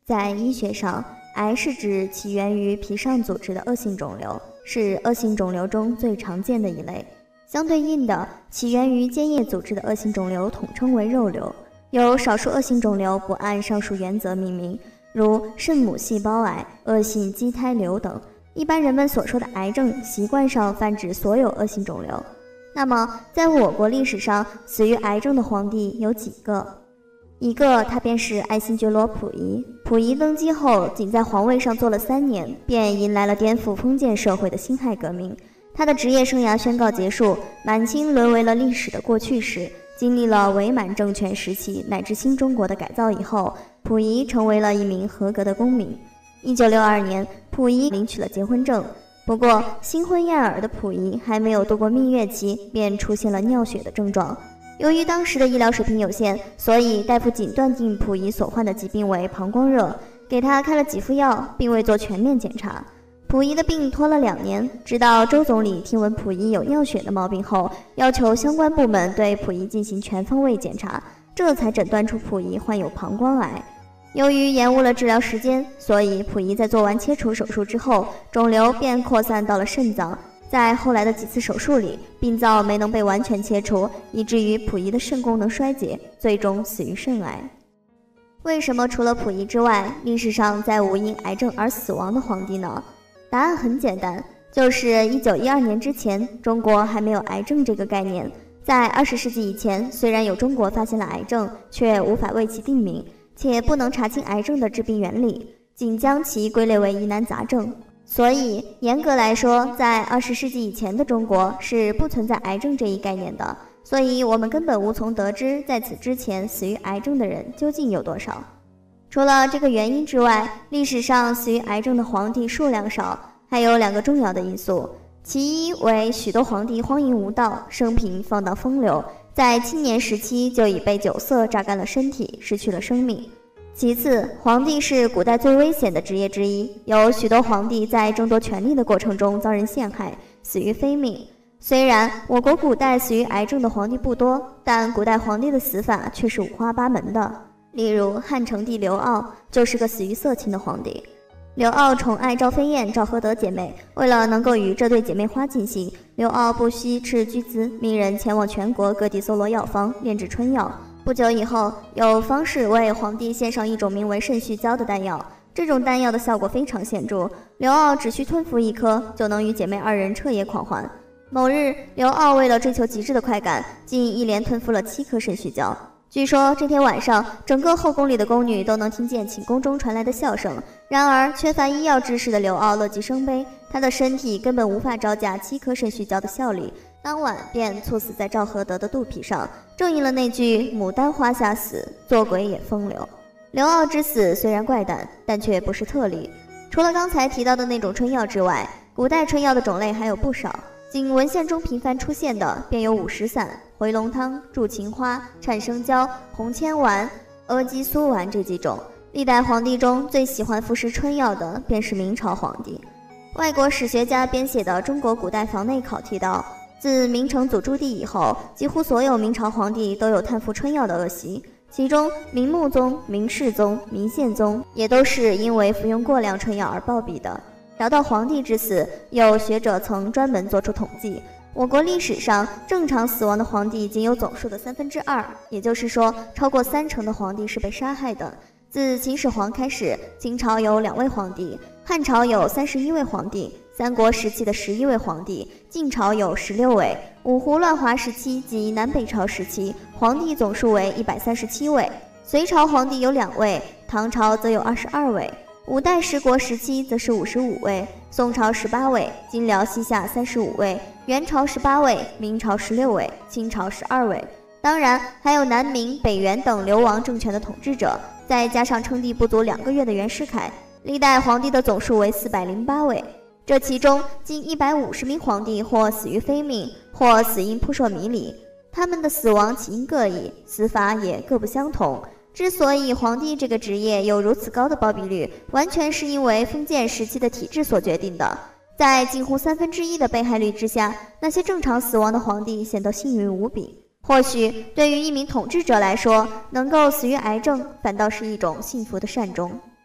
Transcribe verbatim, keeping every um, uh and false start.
在医学上，癌是指起源于皮上组织的恶性肿瘤，是恶性肿瘤中最常见的一类。相对应的，起源于间叶组织的恶性肿瘤统称为肉瘤。有少数恶性肿瘤不按上述原则命名，如肾母细胞癌、恶性畸胎瘤等。一般人们所说的癌症，习惯上泛指所有恶性肿瘤。那么，在我国历史上，死于癌症的皇帝有几个？一个，他便是爱新觉罗溥仪。溥仪登基后，仅在皇位上做了三年，便迎来了颠覆封建社会的辛亥革命。他的职业生涯宣告结束，满清沦为了历史的过去时。经历了伪满政权时期乃至新中国的改造以后，溥仪成为了一名合格的公民。一九六二年，溥仪领取了结婚证。不过，新婚燕尔的溥仪还没有度过蜜月期，便出现了尿血的症状。由于当时的医疗水平有限，所以大夫仅断定溥仪所患的疾病为膀胱热，给他开了几副药，并未做全面检查。溥仪的病拖了两年，直到周总理听闻溥仪有尿血的毛病后，要求相关部门对溥仪进行全方位检查，这才诊断出溥仪患有膀胱癌。由于延误了治疗时间，所以溥仪在做完切除手术之后，肿瘤便扩散到了肾脏。在后来的几次手术里，病灶没能被完全切除，以至于溥仪的肾功能衰竭，最终死于肾癌。为什么除了溥仪之外，历史上再无因癌症而死亡的皇帝呢？答案很简单，就是一九一二年之前，中国还没有癌症这个概念。在二十世纪以前，虽然有中国发现了癌症，却无法为其定名，且不能查清癌症的致病原理，仅将其归类为疑难杂症。所以严格来说，在二十世纪以前的中国是不存在癌症这一概念的，所以我们根本无从得知在此之前死于癌症的人究竟有多少。除了这个原因之外，历史上死于癌症的皇帝数量少，还有两个重要的因素。其一为许多皇帝荒淫无道，生平放荡风流，在青年时期就已被酒色榨干了身体，失去了生命。其次，皇帝是古代最危险的职业之一，有许多皇帝在争夺权力的过程中遭人陷害，死于非命。虽然我国古代死于癌症的皇帝不多，但古代皇帝的死法却是五花八门的。例如汉成帝刘骜就是个死于色情的皇帝。刘骜宠爱赵飞燕、赵合德姐妹，为了能够与这对姐妹花尽兴，刘骜不惜斥巨资，命人前往全国各地搜罗药方，炼制春药。不久以后，有方士为皇帝献上一种名为肾虚胶的丹药，这种丹药的效果非常显著，刘骜只需吞服一颗，就能与姐妹二人彻夜狂欢。某日，刘骜为了追求极致的快感，竟一连吞服了七颗肾虚胶。据说这天晚上，整个后宫里的宫女都能听见寝宫中传来的笑声。然而，缺乏医药知识的刘骜乐极生悲，他的身体根本无法招架七颗肾虚胶的效力，当晚便猝死在赵合德的肚皮上，正应了那句“牡丹花下死，做鬼也风流”。刘骜之死虽然怪诞，但却不是特例。除了刚才提到的那种春药之外，古代春药的种类还有不少。仅文献中频繁出现的便有五石散、回龙汤、祝情花、颤生胶、红铅丸、阿鸡苏丸这几种。历代皇帝中最喜欢服食春药的便是明朝皇帝。外国史学家编写的《中国古代房内考》提到，自明成祖朱棣以后，几乎所有明朝皇帝都有贪服春药的恶习，其中明穆宗、明世宗、明宪宗也都是因为服用过量春药而暴毙的。聊到皇帝之死，有学者曾专门做出统计，我国历史上正常死亡的皇帝仅有总数的三分之二，也就是说，超过三成的皇帝是被杀害的。自秦始皇开始，秦朝有两位皇帝，汉朝有三十一位皇帝，三国时期的十一位皇帝，晋朝有十六位，五胡乱华时期及南北朝时期，皇帝总数为一百三十七位，隋朝皇帝有两位，唐朝则有二十二位。五代十国时期则是五十五位，宋朝十八位，金辽西夏三十五位，元朝十八位，明朝十六位，清朝十二位。当然还有南明、北元等流亡政权的统治者，再加上称帝不足两个月的袁世凯，历代皇帝的总数为四百零八位。这其中近一百五十名皇帝或死于非命，或死因扑朔迷离，他们的死亡起因各异，死法也各不相同。之所以皇帝这个职业有如此高的暴毙率，完全是因为封建时期的体制所决定的。在近乎三分之一的被害率之下，那些正常死亡的皇帝显得幸运无比。或许对于一名统治者来说，能够死于癌症，反倒是一种幸福的善终。